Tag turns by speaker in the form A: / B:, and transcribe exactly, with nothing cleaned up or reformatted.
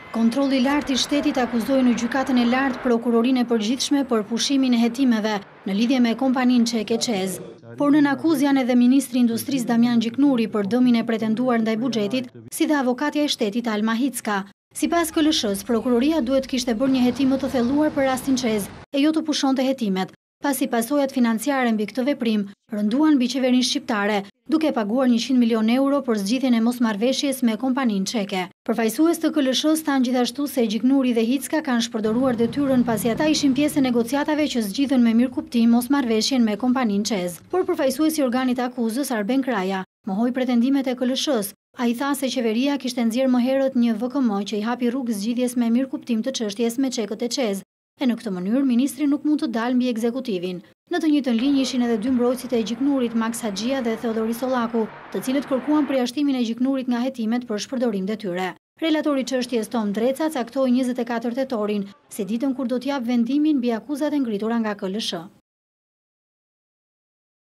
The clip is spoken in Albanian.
A: Kontrolli i lartë i shtetit akuzoi në gjykatën e lartë prokurorinë e përgjithshme për pushimin e hetimeve në lidhje me kompaninë çeke Qez. Por nën akuzë janë edhe ministri i Industrisë Damian Gjiknuri për dëmin e pretenduar ndaj buxhetit, si dhe avokatja e shtetit Alma Hicka. Sipas K L S-s, prokuroria duhet kishte bërë një hetim më të thelluar për rastin Qez e jo të pushonte hetimet, pasi pasojat financiare mbi këtë veprim rënduan mbi qeverinë shqiptare, duke paguar njëqind milion euro për zgjidhjen e mosmarrveshjes me kompaninë çeke. Përfaqësues të K L S-s thanë gjithashtu se Gjiknuri dhe Hicka kanë shpërdoruar detyrën pasi ata ishin pjesë e negociatave që zgjidhën me mirëkuptim mosmarrveshjen me kompaninë Qez. Por përfaqësuesi i organit të akuzës, Arben Kraja, mohoi pretendimet e K L S-s. Ai tha se qeveria kishte nxjerrë më herët një V K M që i hapi rrugë zgjidhjes me mirëkuptim të çështjes me çekët e Qez. E në këtë mënyrë, ministri nuk mund të dalë mbi ekzekutivin. Në të njëjtën linjë ishin edhe dy mbrojtësit e Gjiknurit, Max Haxhia dhe Theodori Sollaku, të cilët kërkuan përjashtimin e Gjiknurit nga hetimet për shpërdorim detyre. Relatori i çështjes Tom Dreca caktoi njëzet e katër tetorin si ditën kur do t'jap vendimin mbi akuzat e ngritura nga K L S.